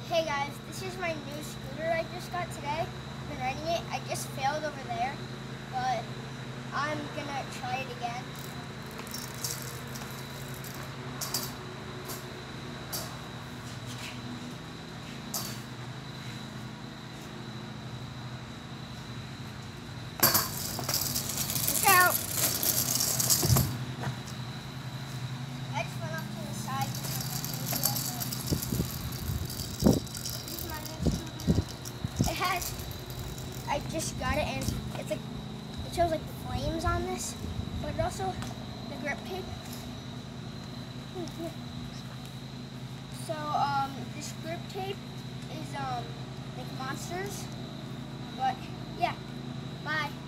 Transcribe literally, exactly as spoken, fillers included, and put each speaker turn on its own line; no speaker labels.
Hey guys, this is my new scooter I just got today. I've been riding it. I just failed over there, but I'm gonna try it again. Look out! I just went off to the side. This is my new scooter. It has, I just got it and it's like, it shows like flames on this, but also the grip tape. So um, this grip tape is um, like monsters, but yeah, bye.